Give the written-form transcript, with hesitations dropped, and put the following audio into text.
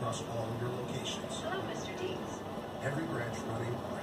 across all your locations. Hello, Mr. Deeds. Every branch running on